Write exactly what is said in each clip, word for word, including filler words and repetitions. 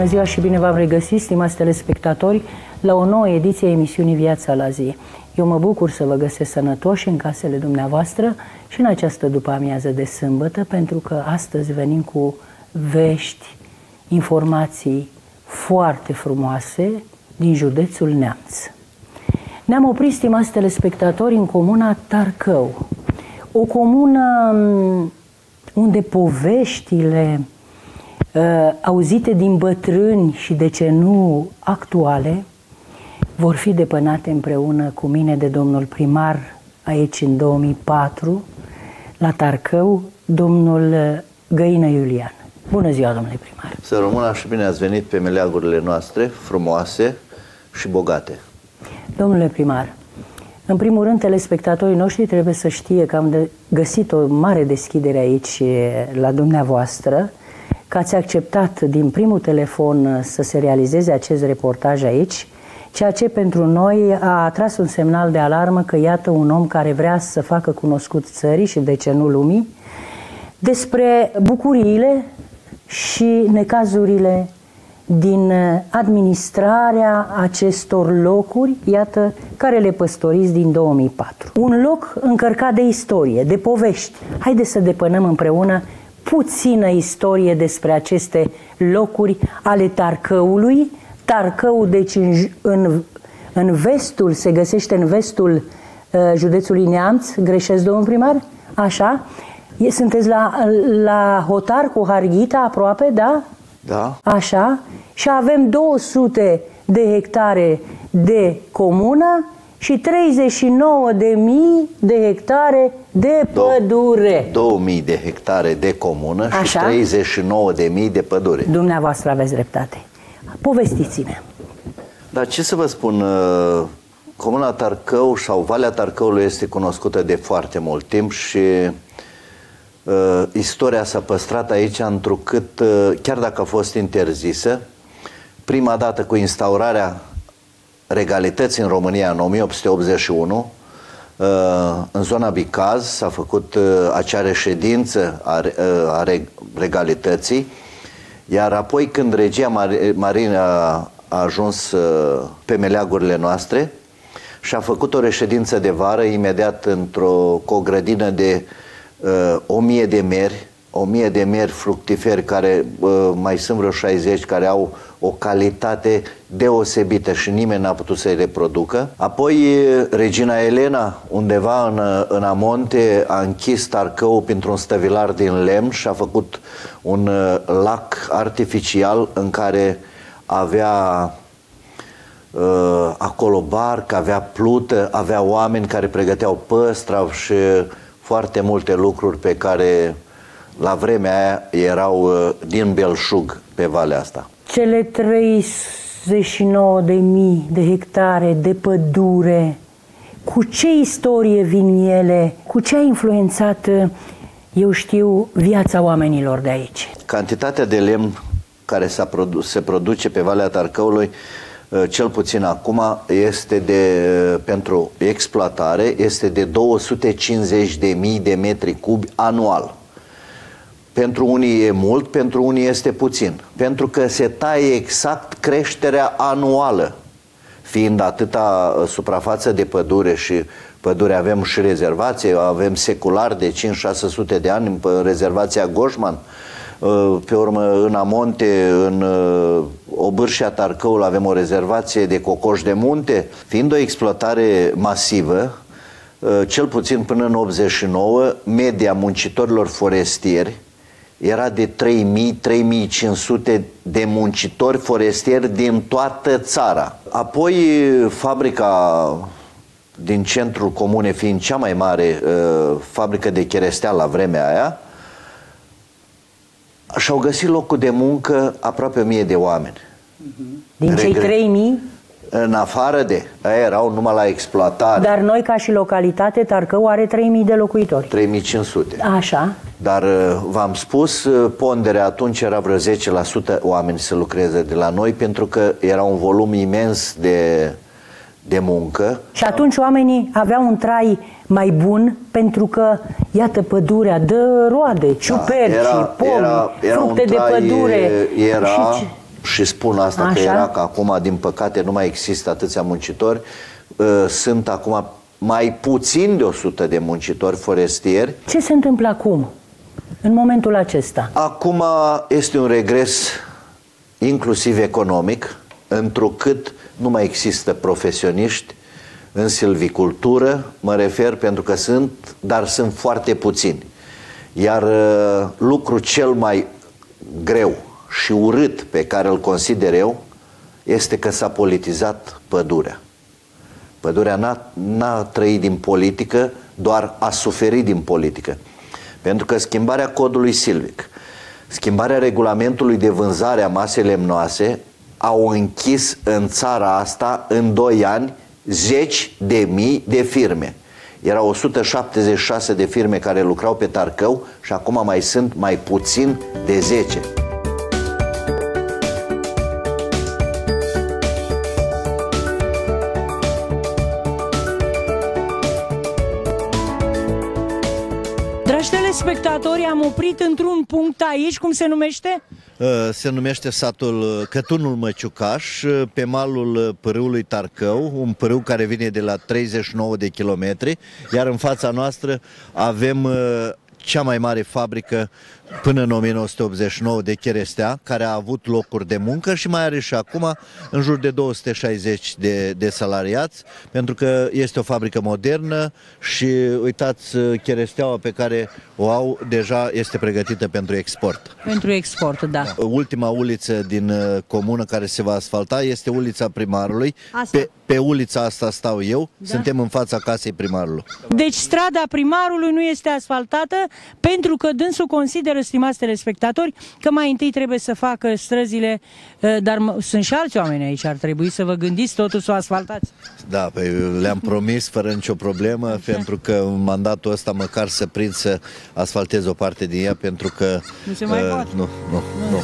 Bună ziua și bine v-am regăsit, stimați telespectatori, la o nouă ediție a emisiunii Viața la zi. Eu mă bucur să vă găsesc sănătoși în casele dumneavoastră și în această după-amiază de sâmbătă, pentru că astăzi venim cu vești, informații foarte frumoase din județul Neamț. Ne-am oprit, stimați telespectatori, în comuna Tarcău, o comună unde poveștile uh, auzite din bătrâni și, de ce nu, actuale, vor fi depănate împreună cu mine de domnul primar aici în două mii patru, la Tarcău, domnul Găină Iulian. Bună ziua, domnule primar! Să rămână și bine ați venit pe meleagurile noastre, frumoase și bogate. Domnule primar, în primul rând, telespectatorii noștri trebuie să știe că am de găsit o mare deschidere aici la dumneavoastră, că ați acceptat din primul telefon să se realizeze acest reportaj aici, ceea ce pentru noi a atras un semnal de alarmă că iată un om care vrea să facă cunoscut țării și, de ce nu, lumii, despre bucuriile și necazurile din administrarea acestor locuri, iată, care le păstoriți din două mii patru. Un loc încărcat de istorie, de povești. Haideți să depănăm împreună puțină istorie despre aceste locuri ale Tarcăului. Tarcău, deci, în, în, în vestul, se găsește în vestul uh, județului Neamț, greșesc, domnul primar? Așa? Sunteți la, la hotar cu Harghita aproape, da? Da. Așa. Și avem două sute de hectare de comună și treizeci și nouă de mii de hectare de pădure. două mii de hectare de comună. Așa? Și treizeci și nouă de mii de pădure. Dumneavoastră aveți dreptate. Povestiți-ne. Dar ce să vă spun, comuna Tarcău sau Valea Tarcăului este cunoscută de foarte mult timp și uh, istoria s-a păstrat aici, întrucât, uh, chiar dacă a fost interzisă, prima dată cu instaurarea regalității în România în o mie opt sute optzeci și unu, uh, în zona Bicaz s-a făcut uh, acea reședință a, uh, a regalității, iar apoi când regia Marină a, a ajuns uh, pe meleagurile noastre și a făcut o reședință de vară imediat într-o cu o grădină de uh, o mie de meri, o mie de meri fructiferi care uh, mai sunt vreo șaizeci care au o calitate deosebită și nimeni n-a putut să-i reproducă. Apoi regina Elena, undeva în, în amonte, a închis Tarcău printr-un stăvilar din lemn și a făcut un lac artificial în care avea uh, acolo barcă, avea plută, avea oameni care pregăteau păstra și foarte multe lucruri pe care la vremea aia erau uh, din belșug pe valea asta. Cele treizeci și nouă de mii de hectare de pădure, cu ce istorie vin ele? Cu ce a influențat, eu știu, viața oamenilor de aici? Cantitatea de lemn care se produce pe Valea Tarcăului, cel puțin acum, este de, pentru exploatare, este de două sute cincizeci de mii de metri cubi anual. Pentru unii e mult, pentru unii este puțin. Pentru că se taie exact creșterea anuală. Fiind atâta suprafață de pădure și pădure avem și rezervație, avem secular de cinci șase sute de ani în rezervația Goșman. Pe urmă, în amonte, în Obârșia Tarcăului avem o rezervație de cocoș de munte. Fiind o exploatare masivă, cel puțin până în optzeci și nouă, media muncitorilor forestieri era de trei mii - trei mii cinci sute de muncitori forestieri din toată țara. Apoi fabrica din centrul comunei, fiind cea mai mare uh, fabrică de cheresteal la vremea aia, și-au găsit locul de muncă aproape o mie de oameni. Din cei trei mii? În afară de, aia erau numai la exploatare. Dar noi, ca și localitate, Tarcău are trei mii de locuitori. trei mii cinci sute. Așa. Dar v-am spus, ponderea atunci era vreo zece la sută oameni să lucreze de la noi, pentru că era un volum imens de, de muncă. Și atunci oamenii aveau un trai mai bun, pentru că, iată, pădurea dă roade, ciuperci, da, era, pomi, era, era fructe de trai, pădure. Era, și... și spun asta Așa. că era că acum, din păcate, nu mai există atâția muncitori. Sunt acum mai puțin de o sută de muncitori forestieri. Ce se întâmplă acum, în momentul acesta? Acum este un regres inclusiv economic, întrucât nu mai există profesioniști în silvicultură, mă refer, pentru că sunt, dar sunt foarte puțini. Iar uh, lucrul cel mai greu și urât pe care îl consider eu este că s-a politizat pădurea. Pădurea n-a trăit din politică, doar a suferit din politică. Pentru că schimbarea codului silvic, schimbarea regulamentului de vânzare a masei lemnoase au închis în țara asta în doi ani zeci de mii de firme. Erau o sută șaptezeci și șase de firme care lucrau pe Tarcău și acum mai sunt mai puțin de zece. Dragi telespectatori, am oprit într-un punct aici, cum se numește? Se numește satul Cătunul Măciucaș, pe malul pârâului Tarcău, un pârâu care vine de la treizeci și nouă de kilometri, iar în fața noastră avem cea mai mare fabrică până în o mie nouă sute optzeci și nouă de cherestea, care a avut locuri de muncă și mai are și acum în jur de două sute șaizeci de, de salariați, pentru că este o fabrică modernă și uitați, cheresteaua pe care o au deja este pregătită pentru export. Pentru export, da. Ultima uliță din comună care se va asfalta este ulița Primarului. Pe, pe ulița asta stau eu, da? Suntem în fața casei primarului. Deci strada Primarului nu este asfaltată pentru că dânsul consideră, stimați telespectatori, că mai întâi trebuie să facă străzile, dar sunt și alți oameni aici, ar trebui să vă gândiți totul să o asfaltați. Da, păi le-am promis fără nicio problemă, Așa. pentru că în mandatul ăsta măcar să prind să asfaltez o parte din ea, pentru că... Nu se mai uh, poate. Nu, nu, nu.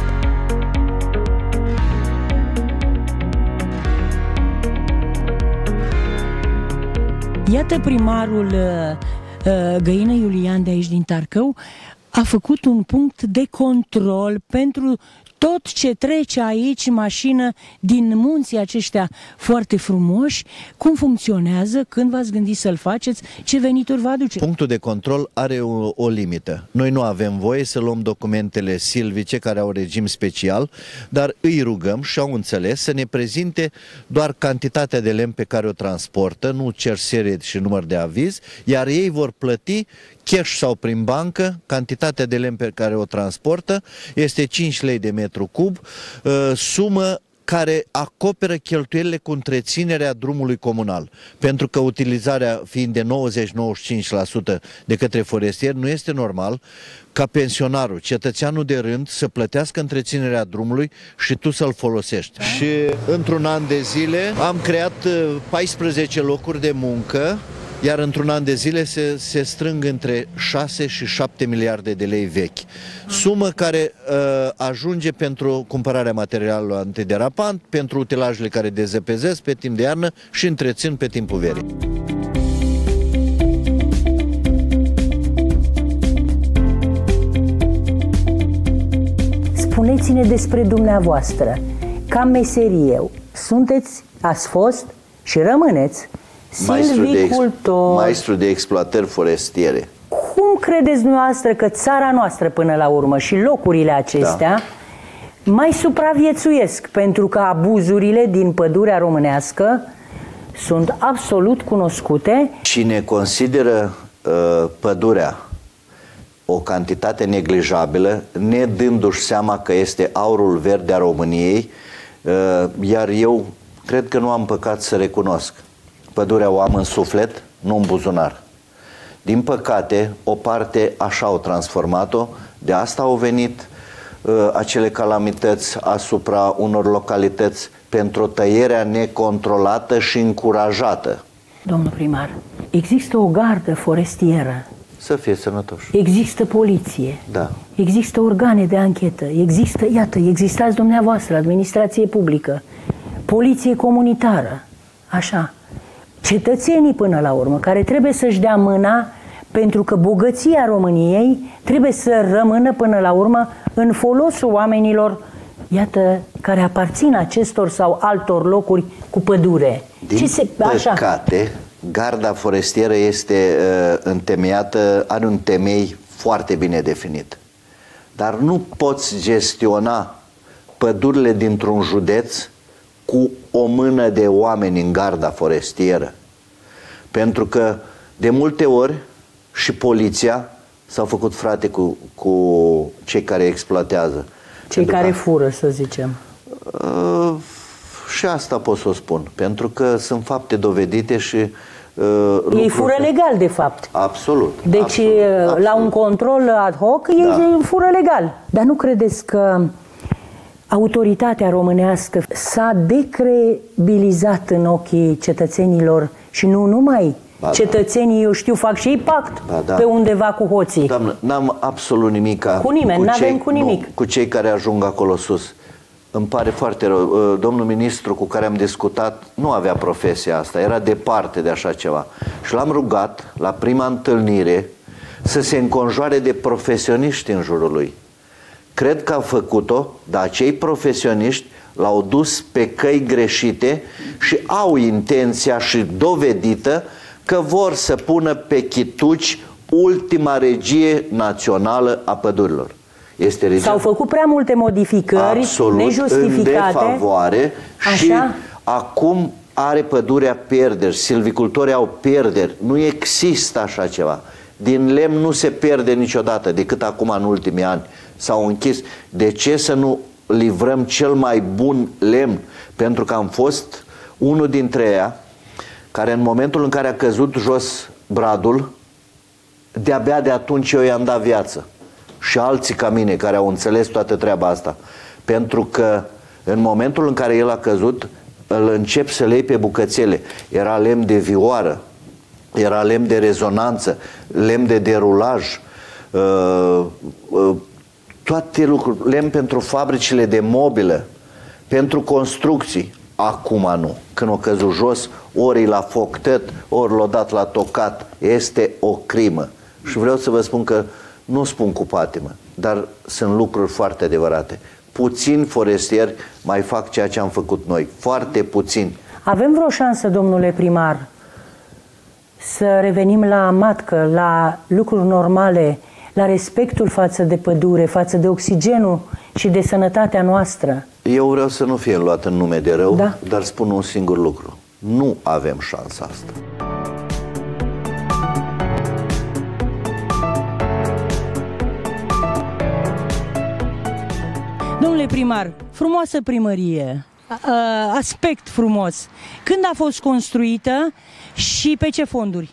Iată, primarul Găină Iulian de aici din Tarcău a făcut un punct de control pentru tot ce trece aici, mașină din munții aceștia foarte frumoși. Cum funcționează, când v-ați gândit să-l faceți, ce venituri vă aduce? Punctul de control are o, o limită. Noi nu avem voie să luăm documentele silvice care au regim special, dar îi rugăm și au înțeles să ne prezinte doar cantitatea de lemn pe care o transportă, nu cer serie și număr de aviz, iar ei vor plăti cash sau prin bancă, cantitatea de lemn pe care o transportă este cinci lei de metru cub, sumă care acoperă cheltuielile cu întreținerea drumului comunal. Pentru că utilizarea fiind de nouăzeci la nouăzeci și cinci la sută de către forestieri, nu este normal ca pensionarul, cetățeanul de rând, să plătească întreținerea drumului și tu să-l folosești. Și într-un an de zile am creat paisprezece locuri de muncă, iar într-un an de zile se, se strâng între șase și șapte miliarde de lei vechi. Sumă care uh, ajunge pentru cumpărarea materialului antiderapant, pentru utilajele care dezăpezesc pe timp de iarnă și întrețin pe timpul verii. Spuneți-ne despre dumneavoastră. Ca meserie, sunteți, ați fost și rămâneți Maestru de, ex, maestru de exploatări forestiere. Cum credeți dumneavoastră că țara noastră până la urmă și locurile acestea da. mai supraviețuiesc? Pentru că abuzurile din pădurea românească sunt absolut cunoscute. Cine consideră uh, pădurea o cantitate neglijabilă, ne dându-și seama că este aurul verde a României, uh, iar eu cred că nu am păcat să recunosc. Pădurea o am în suflet, nu în buzunar. Din păcate, o parte așa au transformat-o, de asta au venit uh, acele calamități asupra unor localități pentru tăierea necontrolată și încurajată. Domnul primar, există o gardă forestieră. Să fie sănătoși. Există poliție. Da. Există organe de anchetă. Există, iată, existați dumneavoastră, administrație publică, poliție comunitară. Așa. Cetățenii până la urmă, care trebuie să-și dea mâna, pentru că bogăția României trebuie să rămână până la urmă în folosul oamenilor iată, care aparțin acestor sau altor locuri cu pădure. Din Ce se, păcate, așa? Garda forestieră este uh, întemeiată, are un temei foarte bine definit. Dar nu poți gestiona pădurile dintr-un județ cu o mână de oameni în garda forestieră. Pentru că de multe ori și poliția s-au făcut frate cu, cu cei care exploatează. Cei pentru care că, fură, să zicem. Uh, și asta pot să o spun. Pentru că sunt fapte dovedite și uh, ei fură legal, de fapt. Absolut. Deci, absolut, absolut. la un control ad hoc, ei da. fură legal. Dar nu credeți că autoritatea românească s-a decredibilizat în ochii cetățenilor și nu numai? Ba, cetățenii, da. eu știu, fac și ei pact ba, da. pe undeva cu hoții. Doamnă, n-am absolut nimic cu nimeni, n-avem cu nimic. Nu, cu cei care ajung acolo sus. Îmi pare foarte rău. Domnul ministru cu care am discutat nu avea profesia asta, era departe de așa ceva. Și l-am rugat la prima întâlnire să se înconjoare de profesioniști în jurul lui. Cred că a făcut-o, dar acei profesioniști l-au dus pe căi greșite și au intenția și dovedită că vor să pună pe chituci ultima regie națională a pădurilor. S-au făcut prea multe modificări absolut nejustificate. în defavoare. Așa? Și acum are pădurea pierderi, silvicultorii au pierderi. Nu există așa ceva. Din lemn nu se pierde niciodată, decât acum în ultimii ani. S-au închis. De ce să nu livrăm cel mai bun lemn? Pentru că am fost unul dintre ea care în momentul în care a căzut jos bradul, de-abia de atunci eu i-am dat viață. Și alții ca mine care au înțeles toată treaba asta. Pentru că în momentul în care el a căzut, îl încep să le iei pe bucățele. Era lemn de vioară, era lemn de rezonanță, lemn de derulaj, uh, uh, toate lucruri, lemn pentru fabricile de mobilă, pentru construcții. Acum nu. Când o căzut jos, ori la foc tăt, ori l-o dat la tocat. Este o crimă. Și vreau să vă spun că nu spun cu patimă, dar sunt lucruri foarte adevărate. Puțini forestieri mai fac ceea ce am făcut noi. Foarte puțini. Avem vreo șansă, domnule primar, să revenim la matcă, la lucruri normale, la respectul față de pădure, față de oxigenul și de sănătatea noastră? Eu vreau să nu fie luat în nume de rău, da. dar spun un singur lucru. Nu avem șansa asta. Domnule primar, frumoasă primărie, aspect frumos. Când a fost construită și pe ce fonduri?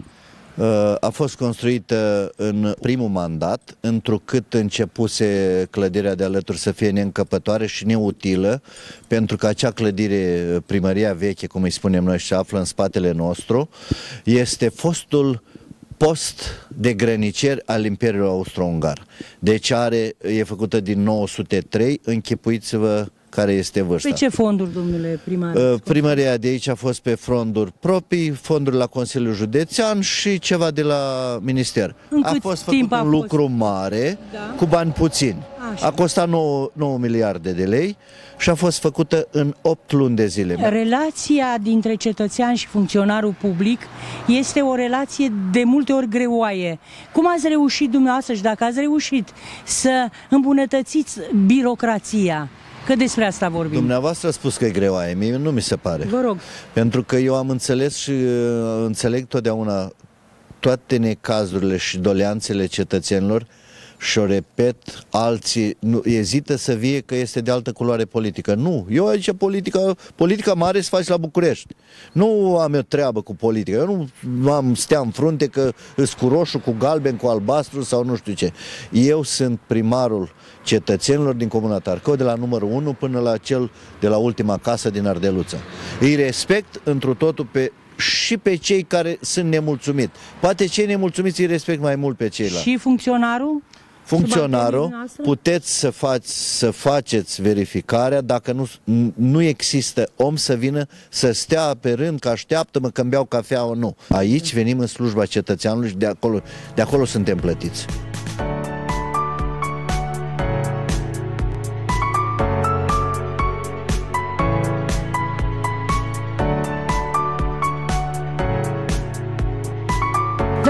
A fost construită în primul mandat, întrucât începuse clădirea de alături să fie neîncăpătoare și neutilă, pentru că acea clădire, primăria veche, cum îi spunem noi, se află în spatele nostru, este fostul post de grăniceri al Imperiului Austro-Ungar. Deci are, e făcută din nouă sute trei, închipuiți-vă care este vârsta. Pe ce fonduri, domnule primar? Primăria de aici a fost pe fonduri proprii, fonduri la Consiliul Județean și ceva de la Minister. În a fost făcut un fost? lucru mare, da. cu bani puțini. Așa. A costat nouă miliarde de lei și a fost făcută în opt luni de zile. Relația dintre cetățean și funcționarul public este o relație de multe ori greoaie. Cum ați reușit dumneavoastră și dacă ați reușit să îmbunătățiți birocrația? Că despre asta vorbim. Dumneavoastră a spus că e greoaie, mie nu mi se pare. Vă rog. Pentru că eu am înțeles și uh, înțeleg totdeauna toate necazurile și doleanțele cetățenilor și o repet, alții nu, ezită să vie că este de altă culoare politică. Nu, eu aici politica, politica mare se face la București. Nu am eu treabă cu politica. Eu nu am stea în frunte că îs cu roșu, cu galben, cu albastru sau nu știu ce. Eu sunt primarul cetățenilor din Comuna Tarcău, de la numărul unu până la cel de la ultima casă din Ardeluța. Îi respect întru totul pe și pe cei care sunt nemulțumiți. Poate cei nemulțumiți îi respect mai mult pe ceilalți. Și funcționarul? Funcționarul, puteți să, faci, să faceți verificarea, dacă nu, nu există om să vină să stea pe rând că așteaptă-mă că îmi beau cafea sau nu. Aici venim în slujba cetățeanului și de acolo, de acolo suntem plătiți.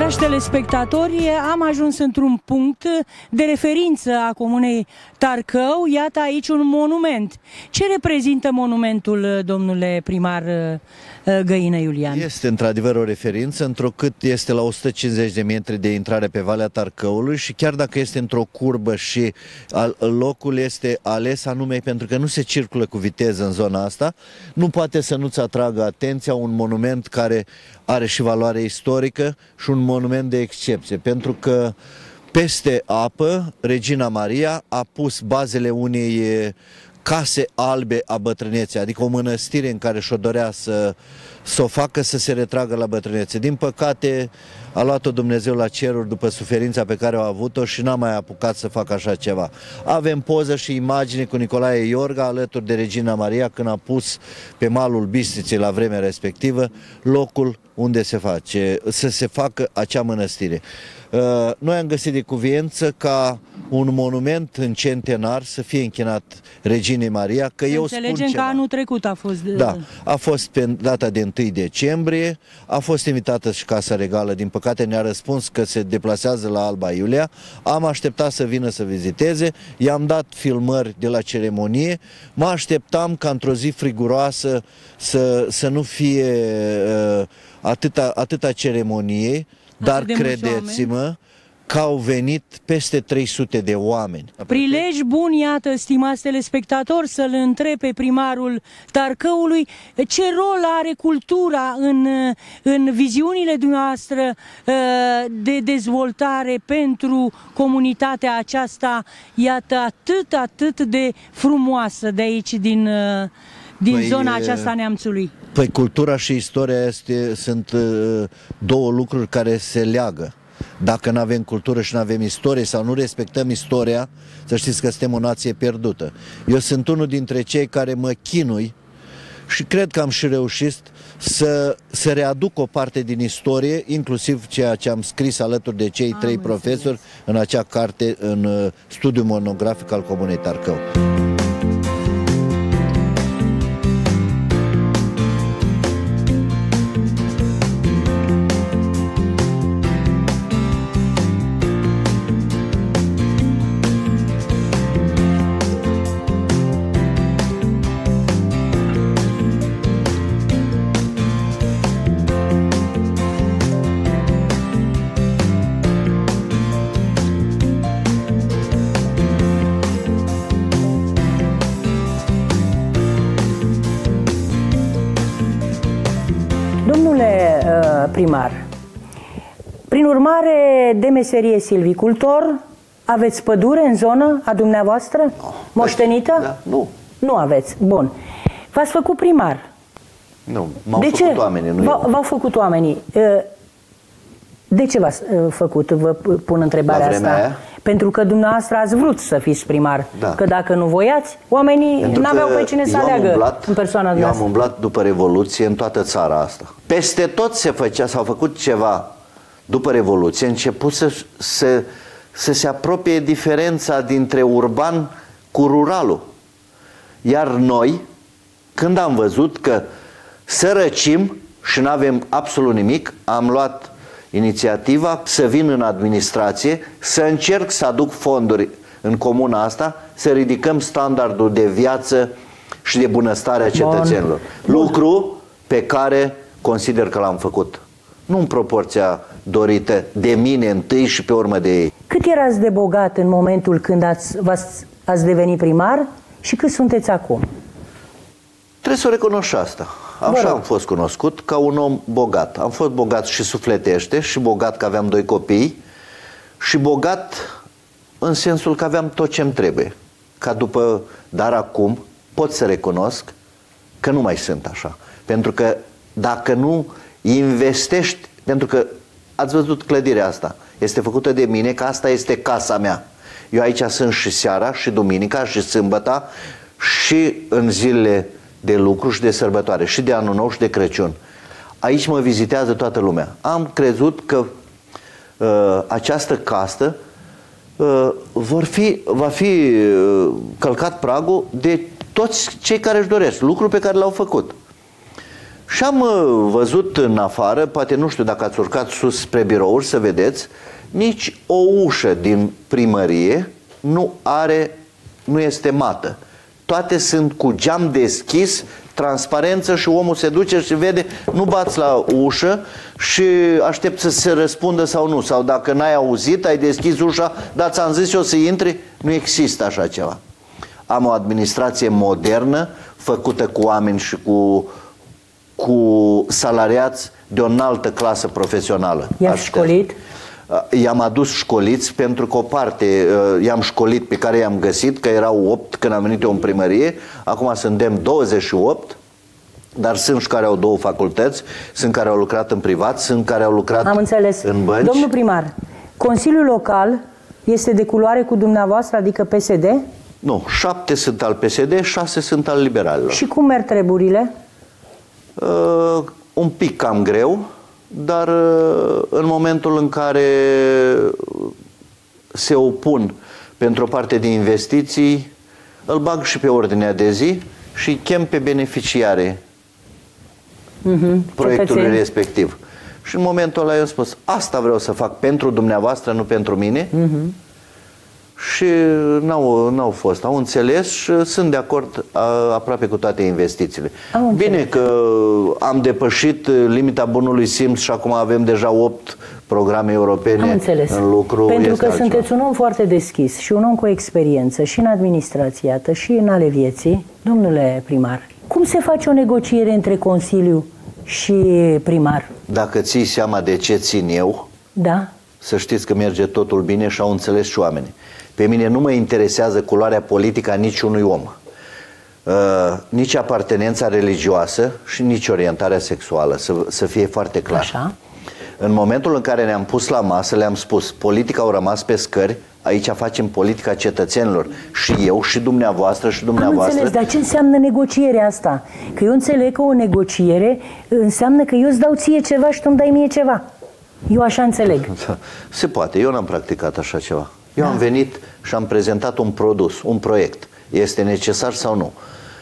Dragi telespectatori, am ajuns într-un punct de referință a comunei Tarcău. Iată aici un monument. Ce reprezintă monumentul, domnule primar Găină Iulian? Este într-adevăr o referință, întrucât este la o sută cincizeci de metri de intrare pe Valea Tarcăului și chiar dacă este într-o curbă și locul este ales anume pentru că nu se circulă cu viteză în zona asta, nu poate să nu-ți atragă atenția un monument care are și valoare istorică și un monument de excepție, pentru că peste apă, Regina Maria a pus bazele unei case albe a bătrâneței, adică o mănăstire în care și-o dorea să, să o facă să se retragă la bătrânețe. Din păcate a luat-o Dumnezeu la ceruri după suferința pe care a avut-o și n-a mai apucat să facă așa ceva. Avem poză și imagine cu Nicolae Iorga alături de Regina Maria când a pus pe malul Bistriței la vremea respectivă locul unde se face, să se facă acea mănăstire. Noi am găsit de cuviință ca un monument în centenar să fie închinat Reginei Maria, că eu spun Înțelegem că anul trecut a fost... De... Da, a fost pe data de întâi decembrie, a fost invitată și Casa Regală, din păcate ne-a răspuns că se deplasează la Alba Iulia, am așteptat să vină să viziteze, i-am dat filmări de la ceremonie, mă așteptam ca într-o zi friguroasă să, să nu fie uh, atâta, atâta ceremonie, dar credeți-mă că au venit peste trei sute de oameni. Prilej bun, iată, stimați telespectatori, să-l întreb pe primarul Tarcăului ce rol are cultura în, în viziunile dumneavoastră de dezvoltare pentru comunitatea aceasta, iată, atât, atât de frumoasă de aici, din, din păi, zona aceasta a Neamțului. Păi cultura și istoria este, sunt uh, două lucruri care se leagă. Dacă nu avem cultură și nu avem istorie sau nu respectăm istoria, să știți că suntem o nație pierdută. Eu sunt unul dintre cei care mă chinui și cred că am și reușit să, să readuc o parte din istorie, inclusiv ceea ce am scris alături de cei am trei înțeles. profesori în acea carte, în uh, studiul monografic al Comunei Tarcău. Domnule uh, primar, prin urmare de meserie silvicultor, aveți pădure în zonă a dumneavoastră? No. Moștenită? Da, nu. Nu aveți. Bun. V-ați făcut primar? Nu, m-au făcut ce? oamenii. V-au făcut oamenii. De ce v-ați făcut? Vă pun întrebarea asta. Aia? Pentru că dumneavoastră ați vrut să fiți primar. Da. Că dacă nu voiați, oamenii n-aveau pe cine să aleagă umblat, în persoana Eu am umblat după Revoluție în toată țara asta. Peste tot se făcea, s-au făcut ceva după Revoluție, a început să, să, să se apropie diferența dintre urban cu ruralul. Iar noi, când am văzut că sărăcim și nu avem absolut nimic, am luat inițiativa să vin în administrație, să încerc să aduc fonduri în comuna asta, să ridicăm standardul de viață și de bunăstare a cetățenilor. Bun. Lucru pe care consider că l-am făcut. Nu în proporția dorită de mine întâi și pe urmă de ei. Cât erați de bogat în momentul când ați, ați devenit primar și cât sunteți acum? Trebuie să o recunosc și asta. Așa am fost cunoscut, ca un om bogat. Am fost bogat și sufletește, și bogat că aveam doi copii, și bogat în sensul că aveam tot ce-mi trebuie. Ca după, dar acum pot să recunosc că nu mai sunt așa. Pentru că dacă nu investești, pentru că ați văzut clădirea asta, este făcută de mine, că asta este casa mea. Eu aici sunt și seara, și duminica, și sâmbăta, și în zilele de lucru și de sărbătoare, și de Anul Nou și de Crăciun. Aici mă vizitează toată lumea. Am crezut că uh, această castă uh, vor fi, va fi uh, călcat pragul de toți cei care își doresc, lucruri pe care le-au făcut. Și am văzut în afară, poate nu știu dacă ați urcat sus spre birouri să vedeți, nici o ușă din primărie nu are, nu este mată. Toate sunt cu geam deschis, transparență și omul se duce și vede, nu bați la ușă și aștept să se răspundă sau nu. Sau dacă n-ai auzit, ai deschis ușa, dar ți-am zis eu să intri, nu există așa ceva. Am o administrație modernă, făcută cu oameni și cu, cu salariați de o înaltă clasă profesională. I-ați școlit? I-am adus școliți pentru că o parte i-am școlit pe care i-am găsit, că erau opt când am venit eu în primărie, acum suntem douăzeci și opt, dar sunt și care au două facultăți, sunt care au lucrat în privat, sunt care au lucrat Am înțeles. în bănci. Domnul primar, Consiliul Local este de culoare cu dumneavoastră, adică P S D? Nu, șapte sunt al P S D, șase sunt al liberalilor. Și cum merg treburile? Uh, un pic cam greu, dar în momentul în care se opun pentru o parte de investiții, îl bag și pe ordinea de zi și îi chem pe beneficiare uh-huh. proiectului Cetățeni. respectiv. Și în momentul ăla eu am spus, asta vreau să fac pentru dumneavoastră, nu pentru mine. Uh-huh. Și n-au, n-au fost, au înțeles și sunt de acord a, aproape cu toate investițiile. Bine că am depășit limita bunului simț și acum avem deja opt programe europene în lucru. Pentru că altceva. Sunteți un om foarte deschis și un om cu experiență și în administrație, iată, și în ale vieții. Domnule primar, cum se face o negociere între Consiliu și primar? Dacă ții seama de ce țin eu, da. Să știți că merge totul bine și au înțeles și oamenii. Pe mine nu mă interesează culoarea politică a niciunui om, uh, nici apartenența religioasă și nici orientarea sexuală, să, să fie foarte clar. Așa. În momentul în care ne-am pus la masă, le-am spus, politica au rămas pe scări, aici facem politica cetățenilor. Și eu, și dumneavoastră, și dumneavoastră. Am înțeles, dar ce înseamnă negocierea asta? Că eu înțeleg că o negociere înseamnă că eu îți dau ție ceva și tu îmi dai mie ceva. Eu așa înțeleg. Se poate, eu n-am practicat așa ceva. Eu da. am venit și am prezentat un produs, un proiect. Este necesar sau nu?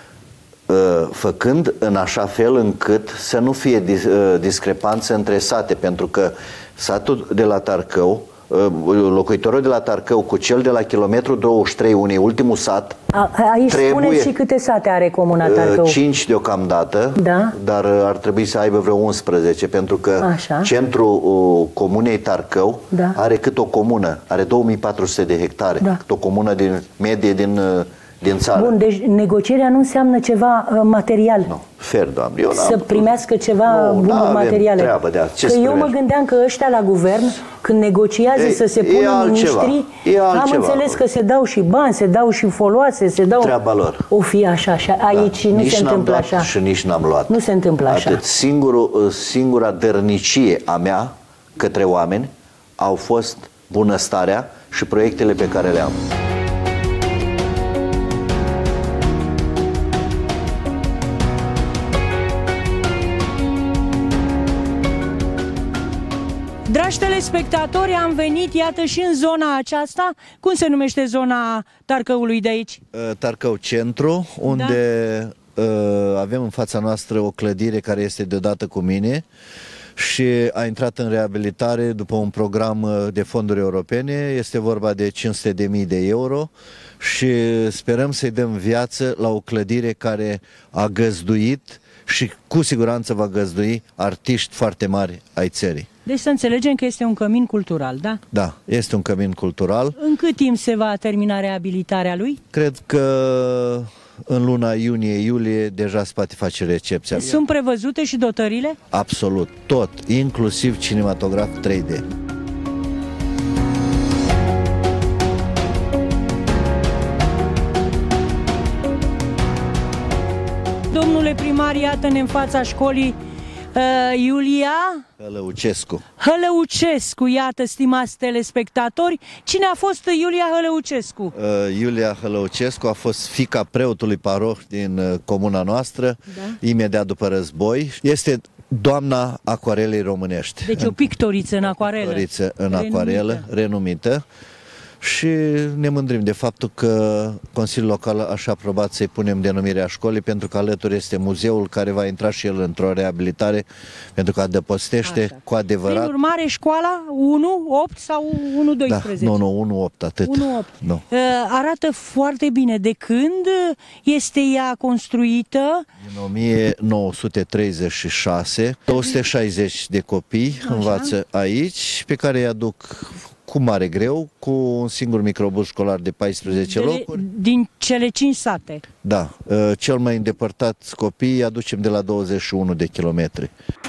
Făcând în așa fel încât să nu fie discrepanță între sate, pentru că satul de la Tarcău, locuitorul de la Tarcău cu cel de la kilometru douăzeci și trei, unii ultimul sat, A, aici spuneți și câte sate are comuna Tarcău? cinci deocamdată, da? Dar ar trebui să aibă vreo unsprezece, pentru că Așa. centrul uh, comunei Tarcău da. are cât o comună, are două mii patru sute de hectare, da. cât o comună din medie din, uh, din țară. Bun, deci negocierea nu înseamnă ceva uh, material. Nu, fer, doamne. Eu să primească ceva nu, bunuri materiale. Treabă de că eu mă gândeam că ăștia la guvern, când negociază Ei, să se pună miniștrii, am înțeles că se dau și bani, se dau și foloase, se dau... Treaba lor. O fi așa, așa. Aici da. nu nici se întâmplă așa. Și nici n-am luat. Nu se întâmplă așa. Atât. Singurul, singura dărnicie a mea către oameni au fost bunăstarea și proiectele pe care le am. Dragi telespectatori, am venit, iată, și în zona aceasta. Cum se numește zona Tarcăului de aici? Tarcău Centru, unde da. avem în fața noastră o clădire care este deodată cu mine și a intrat în reabilitare după un program de fonduri europene. Este vorba de cinci sute de mii de euro și sperăm să-i dăm viață la o clădire care a găzduit și cu siguranță va găzdui artiști foarte mari ai țării. Deci să înțelegem că este un cămin cultural, da? Da, este un cămin cultural. În cât timp se va termina reabilitarea lui? Cred că în luna iunie-iulie deja se poate face recepția. Sunt prevăzute și dotările? Absolut, tot, inclusiv cinematograf trei D. Domnule primar, iată-ne în fața școlii uh, Iulia Hălăucescu. Hălăucescu, iată, stimați telespectatori. Cine a fost Iulia Hălăucescu? Uh, Iulia Hălăucescu a fost fiica preotului paroh din uh, comuna noastră, da. imediat după război. Este doamna acoarelei românești. Deci o pictoriță în acoarelă. Pictoriță în acoarelă, renumită. și ne mândrim de faptul că Consiliul Local a aprobat să-i punem denumirea școlii, pentru că alături este muzeul care va intra și el într-o reabilitare, pentru că adăpostește Așa. cu adevărat. Prin urmare, școala unu opt sau unu doisprezece? Da, nu, nu, unu opt, atât. unu opt. Nu. Arată foarte bine. De când este ea construită? Din o mie nouă sute treizeci și șase, două sute șaizeci de copii Așa. învață aici, pe care îi aduc cu mare greu, cu un singur microbus școlar de paisprezece de, locuri. Din cele cinci sate? Da. Cel mai îndepărtat copii îi aducem de la douăzeci și unu de kilometri.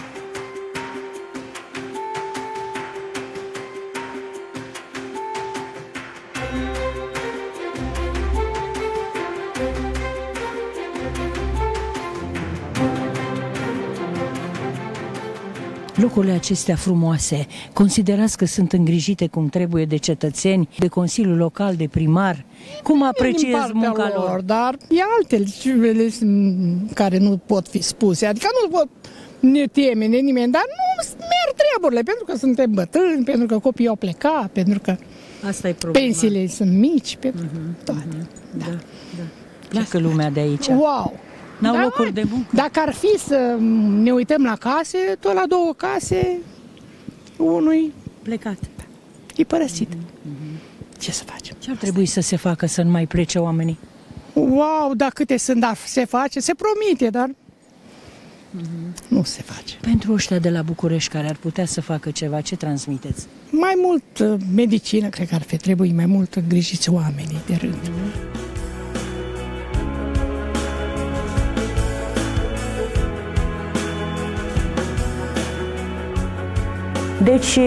Locurile acestea frumoase, considerați că sunt îngrijite cum trebuie de cetățeni, de Consiliul Local, de primar? Cum apreciezi munca lor? lor? Dar e altele care nu pot fi spuse, adică nu pot ne temene nimeni, dar nu merg treburile, pentru că suntem bătrâni, pentru că copiii au plecat, pentru că Asta e problema. pensiile sunt mici, pentru uh-huh, toate. Uh-huh, da, da. Pleacă lumea de aici. Wow! N-au da, locuri de muncă. Dacă ar fi să ne uităm la case, tot la două case, unui plecat. E părăsit. Mm-hmm. Ce să facem? Ce ar trebui să se facă să nu mai plece oamenii? Wow, dar câte sunt, dar se face, se promite, dar mm-hmm. nu se face. Pentru ăștia de la București care ar putea să facă ceva, ce transmiteți? Mai mult medicină, cred că ar fi trebui mai mult îngrijiți oamenii de rând. Mm-hmm. Deci,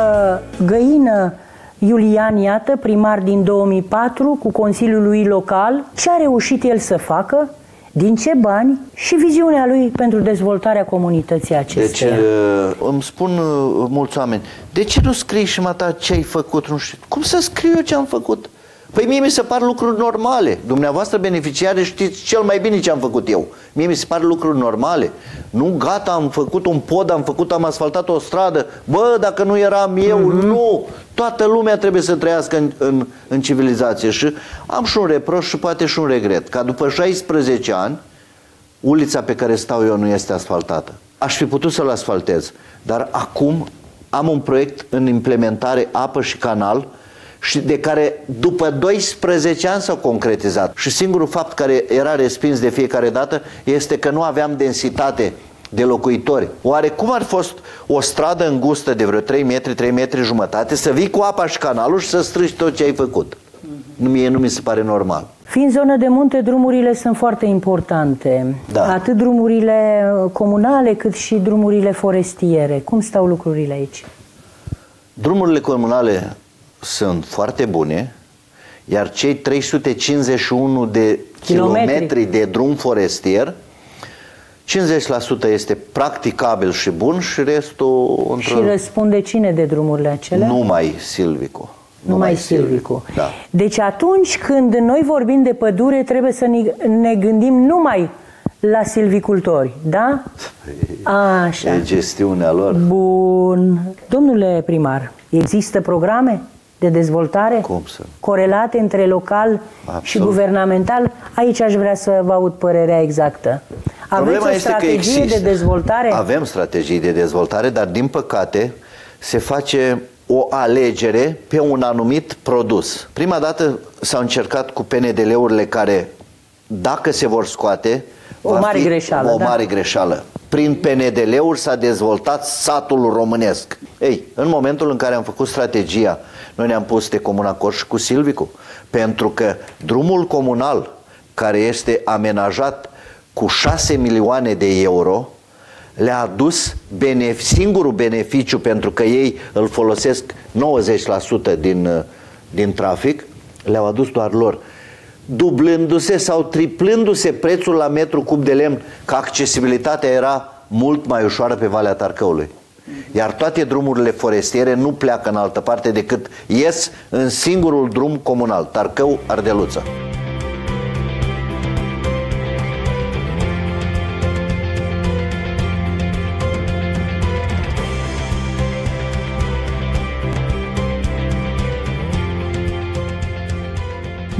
Găină Iulian, iată, primar din două mii patru, cu Consiliul lui Local, ce a reușit el să facă, din ce bani și viziunea lui pentru dezvoltarea comunității acesteia. Deci, îmi spun mulți oameni, de ce nu scrii și mata ce ai făcut? Nu știu. Cum să scriu eu ce am făcut? Păi mie mi se par lucruri normale. Dumneavoastră, beneficiare, știți cel mai bine ce am făcut eu. Mie mi se par lucruri normale. Nu, gata, am făcut un pod, am făcut, am asfaltat o stradă. Bă, dacă nu eram eu, mm-hmm. nu. Toată lumea trebuie să trăiască în, în, în civilizație. Și am și un reproș și poate și un regret. Ca după șaisprezece ani, ulița pe care stau eu nu este asfaltată. Aș fi putut să-l asfaltez. Dar acum am un proiect în implementare, apă și canal, și de care după doisprezece ani s-au concretizat. Și singurul fapt care era respins de fiecare dată este că nu aveam densitate de locuitori. Oare cum ar fost o stradă îngustă de vreo trei metri, trei metri jumătate, să vii cu apa și canalul și să strâși tot ce ai făcut? Nu, mie nu mi se pare normal. Fiind zonă de munte, drumurile sunt foarte importante. Da. Atât drumurile comunale cât și drumurile forestiere. Cum stau lucrurile aici? Drumurile comunale sunt foarte bune, iar cei trei sute cincizeci și unu de kilometri, kilometri de drum forestier, cincizeci la sută este practicabil și bun și restul... Și răspunde cine de drumurile acelea? Numai Silvicu. Numai Silvicu. Da. Deci atunci când noi vorbim de pădure, trebuie să ne gândim numai la silvicultori, da? Așa. E gestiunea lor. Bun. Domnule primar, există programe de dezvoltare Cum să? corelate între local Absolut. și guvernamental? Aici aș vrea să vă aud părerea exactă. Aveți Problema o strategie de dezvoltare? Avem strategii de dezvoltare, dar din păcate se face o alegere pe un anumit produs. Prima dată s-au încercat cu P N D L-urile care, dacă se vor scoate, o mare greșeală. O da? mare greșeală. Prin P N D L-uri s-a dezvoltat satul românesc. Ei, în momentul în care am făcut strategia, noi ne-am pus de comun acord și cu Silvicu, pentru că drumul comunal, care este amenajat cu șase milioane de euro, le-a adus benef- singurul beneficiu, pentru că ei îl folosesc nouăzeci la sută din, din trafic, le-au adus doar lor, dublându-se sau triplându-se prețul la metru cub de lemn, că accesibilitatea era mult mai ușoară pe Valea Tarcăului. Iar toate drumurile forestiere nu pleacă în altă parte decât ies în singurul drum comunal, Tarcău-Ardeluță.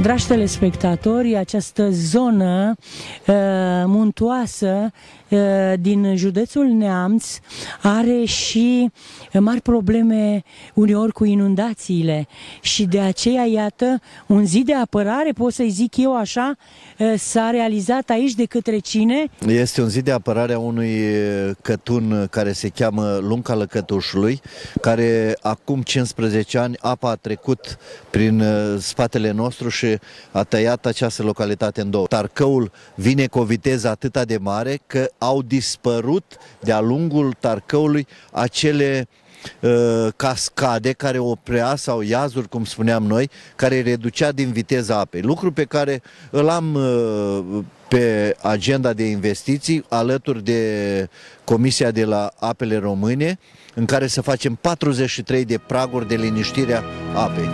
Dragi telespectatori, această zonă uh, muntoasă uh, din județul Neamț are și mari probleme uneori cu inundațiile și de aceea, iată, un zid de apărare, pot să-i zic eu așa, uh, s-a realizat aici de către cine? Este un zid de apărare a unui cătun care se cheamă Lunca Lăcătușului, care acum cincisprezece ani apa a trecut prin uh, spatele nostru și a tăiat această localitate în două. Tarcăul vine cu o viteză atât de mare că au dispărut de-a lungul Tarcăului acele uh, cascade care oprea, sau iazuri, cum spuneam noi, care reducea din viteza apei. Lucru pe care îl am uh, pe agenda de investiții alături de Comisia de la Apele Române, în care să facem patruzeci și trei de praguri de liniștire a apei.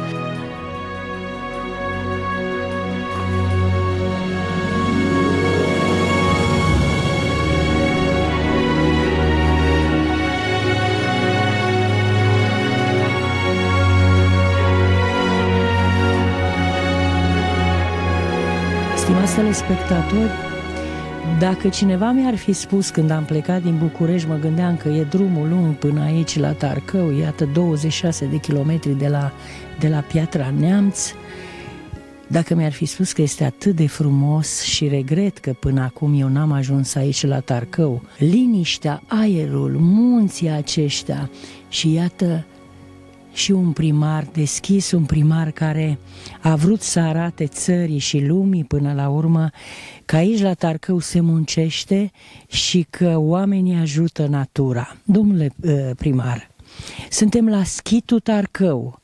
Stimați telespectatori, dacă cineva mi-ar fi spus când am plecat din București, mă gândeam că e drumul lung până aici la Tarcău, iată douăzeci și șase de kilometri de la, de la Piatra Neamț, dacă mi-ar fi spus că este atât de frumos, și regret că până acum eu n-am ajuns aici la Tarcău, liniștea, aerul, munții aceștia și iată și un primar deschis, un primar care a vrut să arate țării și lumii până la urmă că aici la Tarcău se muncește și că oamenii ajută natura. Domnule primar, suntem la schitul Tarcău.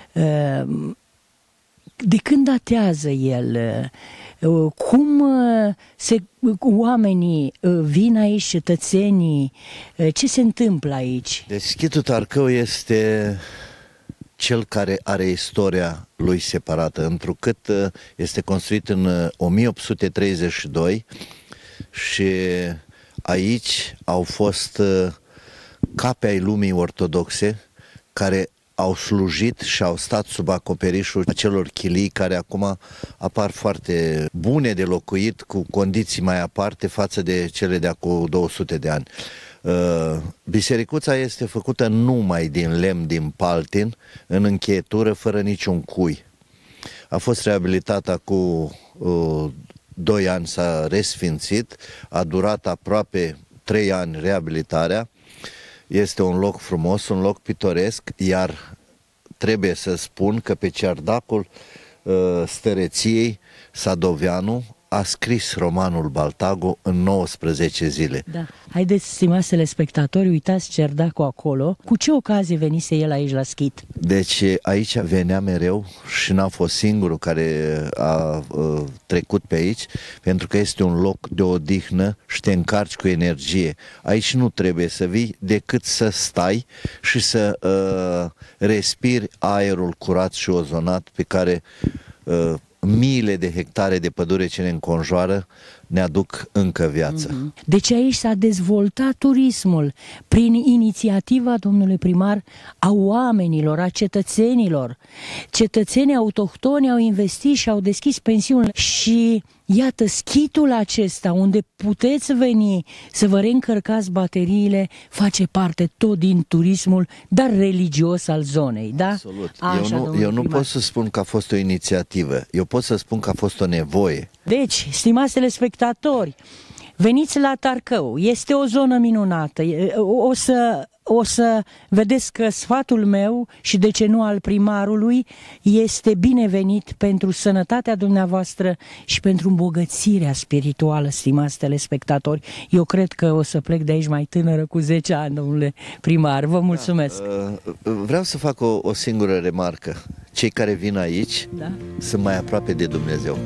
De când datează el? Cum se, oamenii vin aici, cetățenii? Ce se întâmplă aici? Deci schitul Tarcău este cel care are istoria lui separată, întrucât este construit în o mie opt sute treizeci și doi și aici au fost cape ai lumii ortodoxe care au slujit și au stat sub acoperișul acelor chilii care acum apar foarte bune de locuit, cu condiții mai aparte față de cele de acum două sute de ani. Bisericuța este făcută numai din lemn, din paltin, în încheietură, fără niciun cui. A fost reabilitată acum uh, doi ani, s-a resfințit, a durat aproape trei ani reabilitarea. Este un loc frumos, un loc pitoresc, iar trebuie să spun că pe cerdacul uh, stăreției Sadoveanu a scris romanul Baltago în nouăsprezece zile. Da. Haideți, stimați telespectatori, uitați cerdacul acolo. Cu ce ocazie venise el aici la schit? Deci aici venea mereu și n-a fost singurul care a uh, trecut pe aici, pentru că este un loc de odihnă și te încarci cu energie. Aici nu trebuie să vii decât să stai și să uh, respiri aerul curat și ozonat pe care uh, miile de hectare de pădure ce ne înconjoară ne aduc încă viață. Deci aici s-a dezvoltat turismul prin inițiativa, domnule primar, a oamenilor, a cetățenilor. Cetățenii autohtoni au investit și au deschis pensiuni și iată, schitul acesta unde puteți veni să vă reîncărcați bateriile face parte tot din turismul, dar religios al zonei, da? Absolut. Așa, eu nu, eu nu pot să spun că a fost o inițiativă, eu pot să spun că a fost o nevoie. Deci, stimați telespectatori, veniți la Tarcău, este o zonă minunată, o să, o să vedeți că sfatul meu și de ce nu al primarului este binevenit pentru sănătatea dumneavoastră și pentru îmbogățirea spirituală, stimați telespectatori. Eu cred că o să plec de aici mai tânără cu zece ani, domnule primar. Vă mulțumesc. Da, vreau să fac o, o singură remarcă. Cei care vin aici, da, sunt mai aproape de Dumnezeu.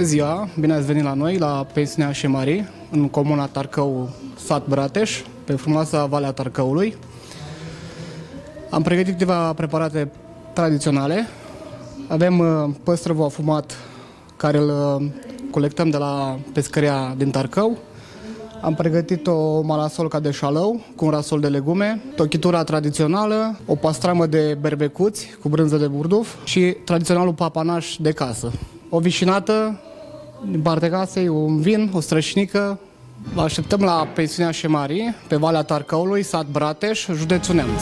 ziua, bine ați venit la noi, la pensiunea Șemarii, în comuna Tarcău, sat Brateș, pe frumoasa Valea Tarcăului. Am pregătit câteva preparate tradiționale. Avem păstrăvul afumat, care îl colectăm de la pescăria din Tarcău. Am pregătit o malasolca de șalău cu un rasol de legume, tochitura tradițională, o pastramă de berbecuți cu brânză de burduf și tradiționalul papanaș de casă. O vișinată din partea casei, un vin, o strășnică. Vă așteptăm la pensiunea Șemarii, pe Valea Tarcăului, sat Brateș, județul Neamț.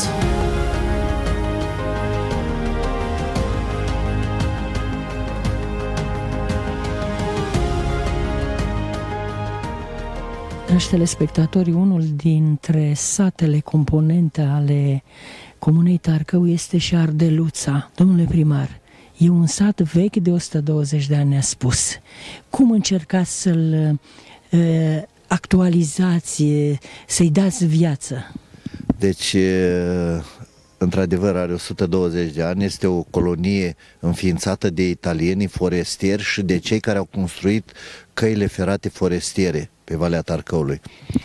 Dragi telespectatori, unul dintre satele componente ale comunei Tarcău este și Ardeluța. Domnule primar, e un sat vechi de o sută douăzeci de ani, ne-a spus. Cum încercați să-l uh, actualizați, să-i dați viață? Deci, într-adevăr, are o sută douăzeci de ani, este o colonie înființată de italienii forestieri și de cei care au construit căile ferate forestiere pe Valea Tarcăului.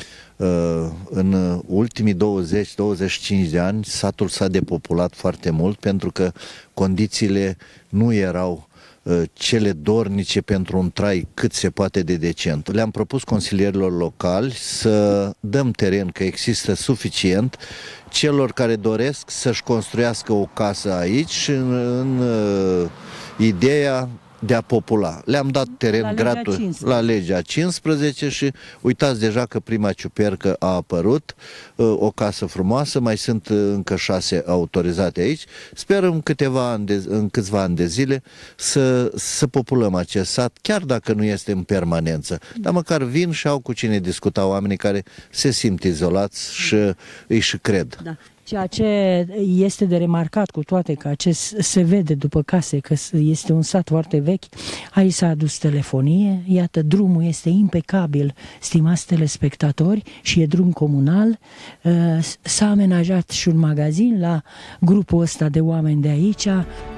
În ultimii douăzeci douăzeci și cinci de ani, satul s-a depopulat foarte mult pentru că condițiile nu erau cele dornice pentru un trai cât se poate de decent. Le-am propus consilierilor locali să dăm teren, că există suficient, celor care doresc să-și construiască o casă aici și în, în ideea de a popula. Le-am dat teren gratuit la legea cincisprezece și uitați deja că prima ciupercă a apărut, o casă frumoasă, mai sunt încă șase autorizate aici. Sperăm câteva ani de, în câțiva ani de zile să, să populăm acest sat, chiar dacă nu este în permanență, dar măcar vin și au cu cine discuta oamenii care se simt izolați și îi și cred. Da. Ceea ce este de remarcat, cu toate că acest se vede după case că este un sat foarte vechi, aici s-a adus telefonie, iată, drumul este impecabil, stimați telespectatori, și e drum comunal. S-a amenajat și un magazin la grupul ăsta de oameni de aici.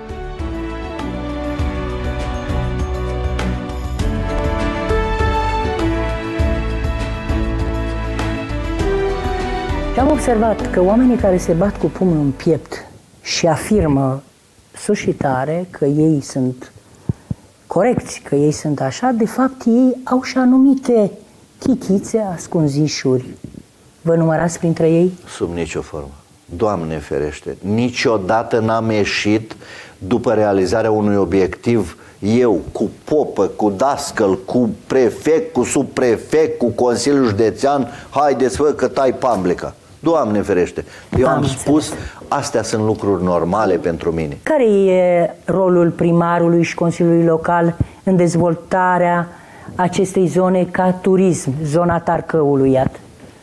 Am observat că oamenii care se bat cu pumnul în piept și afirmă sus și tare că ei sunt corecți, că ei sunt așa, de fapt ei au și anumite chichițe, ascunzișuri. Vă numărați printre ei? Sub nicio formă. Doamne ferește, niciodată n-am ieșit după realizarea unui obiectiv eu, cu popă, cu dascăl, cu prefect, cu subprefect, cu Consiliul Județean, haideți vă că tai pamblica. Doamne ferește, eu am, am spus, astea sunt lucruri normale pentru mine. Care e rolul primarului și Consiliului Local în dezvoltarea acestei zone ca turism, zona Tarcăului, iată?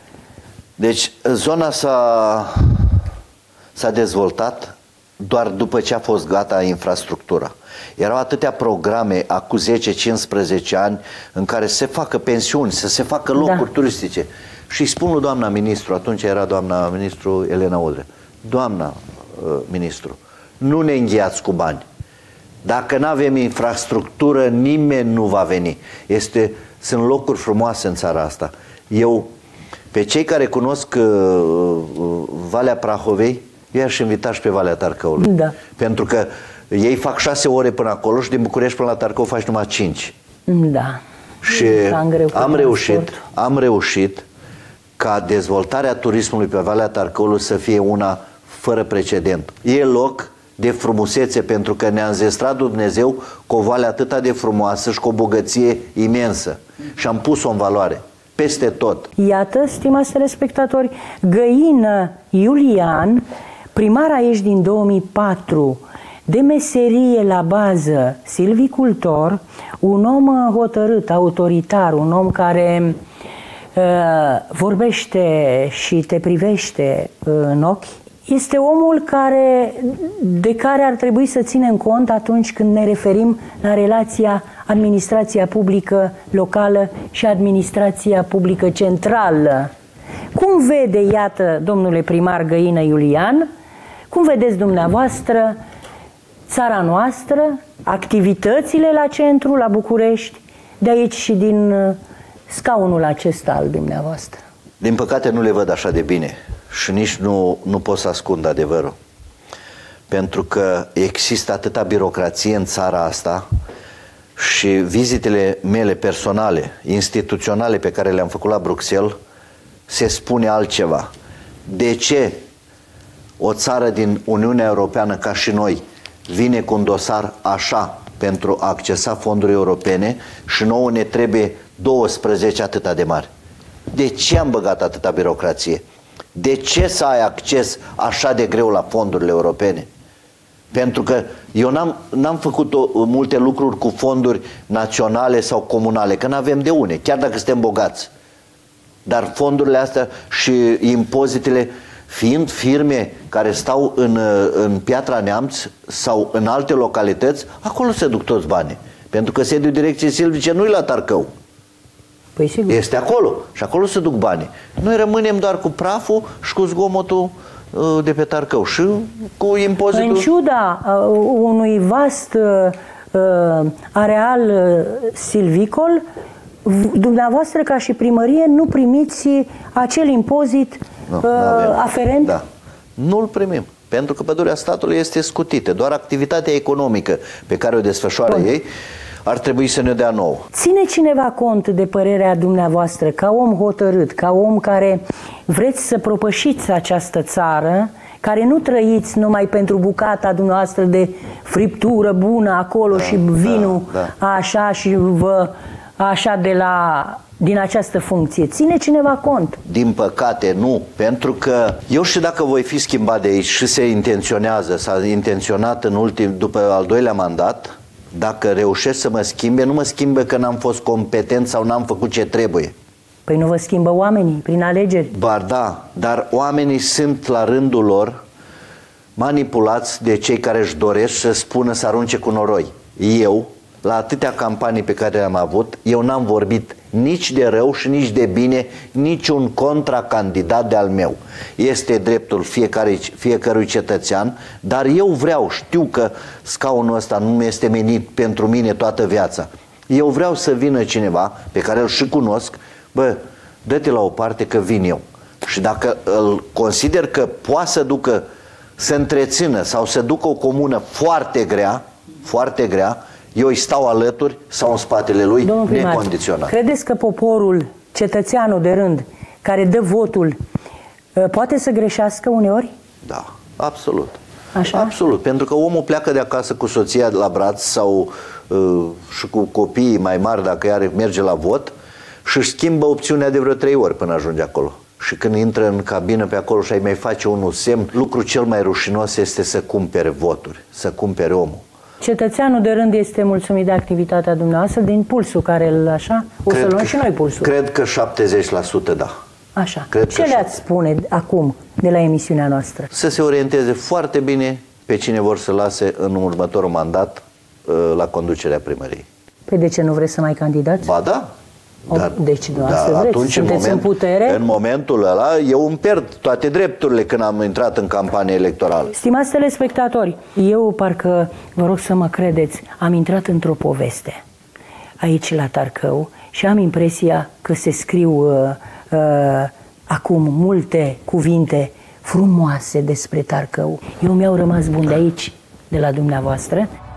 Deci, zona s-a s-a dezvoltat doar după ce a fost gata infrastructura. Erau atâtea programe acum zece cincisprezece ani în care se facă pensiuni, să se facă locuri da. turistice. Și spun lui doamna ministru, atunci era doamna ministru Elena Udrea, doamna uh, ministru, nu ne înghiați cu bani. Dacă nu avem infrastructură, nimeni nu va veni. Este, sunt locuri frumoase în țara asta. Eu, pe cei care cunosc uh, uh, Valea Prahovei, eu aș invita și pe Valea Tarcăului. Da. Pentru că ei fac șase ore până acolo și din București până la Tarcău faci numai cinci. Da. Și am reușit, am reușit ca dezvoltarea turismului pe Valea Tarcăului să fie una fără precedent. E loc de frumusețe pentru că ne-a înzestrat Dumnezeu cu o vale atât de frumoasă și cu o bogăție imensă. Și am pus-o în valoare. Peste tot. Iată, stimați telespectatori, Găină Iulian, primar aici din două mii patru, de meserie la bază, silvicultor, un om hotărât, autoritar, un om care uh, vorbește și te privește în ochi, este omul care, de care ar trebui să ținem cont atunci când ne referim la relația administrația publică locală și administrația publică centrală. Cum vede, iată, domnule primar Găină Iulian, cum vedeți dumneavoastră țara noastră, activitățile la centru, la București de aici și din scaunul acesta al dumneavoastră? Din păcate nu le văd așa de bine și nici nu, nu pot să ascund adevărul. Pentru că există atâta birocrație în țara asta și vizitele mele personale, instituționale pe care le-am făcut la Bruxelles, se spune altceva. De ce o țară din Uniunea Europeană ca și noi vine cu un dosar așa pentru a accesa fonduri europene și nouă ne trebuie douăsprezece atâta de mari? De ce am băgat atâta birocrație? De ce să ai acces așa de greu la fondurile europene? Pentru că eu n-am, n-am făcut o, multe lucruri cu fonduri naționale sau comunale, că n-avem de une, chiar dacă suntem bogați. Dar fondurile astea și impozitele, fiind firme care stau în, în Piatra Neamț sau în alte localități, acolo se duc toți banii. Pentru că sediul Direcției Silvice nu e la Tarcău. Păi sigur. Este acolo și acolo se duc banii. Noi rămânem doar cu praful și cu zgomotul uh, de pe Tarcău și cu impozitul. În ciuda uh, unui vast uh, areal uh, silvicol, dumneavoastră ca și primărie nu primiți acel impozit nu, uh, aferent? Da. Nu-l primim. Pentru că pădurea statului este scutită. Doar activitatea economică pe care o desfășoară Bun. ei ar trebui să ne dea nouă. Ține cineva cont de părerea dumneavoastră, ca om hotărât, ca om care vreți să propășiți această țară, care nu trăiți numai pentru bucata dumneavoastră de friptură bună acolo da, și vinul da, da. așa și vă așa de la, din această funcție. Ține cineva cont? Din păcate nu, pentru că eu și dacă voi fi schimbat de aici și se intenționează, s-a intenționat în ultim, după al doilea mandat, dacă reușesc să mă schimbe, nu mă schimbă că n-am fost competent sau n-am făcut ce trebuie. Păi nu vă schimbă oamenii prin alegeri? Ba da, dar oamenii sunt la rândul lor manipulați de cei care își doresc să spună să arunce cu noroi. Eu, la atâtea campanii pe care le-am avut, eu n-am vorbit nici de rău și nici de bine niciun contracandidat de-al meu. Este dreptul fiecare, fiecărui cetățean, dar eu vreau, știu că scaunul ăsta nu este menit pentru mine toată viața. Eu vreau să vină cineva pe care îl și cunosc, bă, dă-te la o parte că vin eu. Și dacă îl consider că poate să ducă, să întrețină sau să ducă o comună foarte grea, foarte grea, eu îi stau alături sau în spatele lui, necondiționat. Credeți că poporul, cetățeanul de rând, care dă votul, poate să greșească uneori? Da, absolut. Așa? Absolut, pentru că omul pleacă de acasă cu soția la braț sau uh, și cu copiii mai mari, dacă are, merge la vot și își schimbă opțiunea de vreo trei ori până ajunge acolo. Și când intră în cabină pe acolo și ai mai face unul semn, lucrul cel mai rușinos este să cumpere voturi, să cumpere omul. Cetățeanul de rând este mulțumit de activitatea dumneavoastră, din pulsul care îl așa? O cred să luăm că, și noi pulsul. Cred că șaptezeci la sută da. Așa. Cred Ce le-ați spune acum de la emisiunea noastră? Să se orienteze foarte bine pe cine vor să lase în următorul mandat la conducerea primăriei. Păi de ce nu vreți să mai candidați? Ba da. Dar, deci dumneavoastră da, vreți, atunci, sunteți în, moment, în putere? În momentul ăla eu îmi pierd toate drepturile când am intrat în campanie electorală. Stimați telespectatori, eu parcă, vă rog să mă credeți, am intrat într-o poveste aici la Tarcău și am impresia că se scriu uh, uh, acum multe cuvinte frumoase despre Tarcău. Eu mi-au rămas bun de aici, de la dumneavoastră.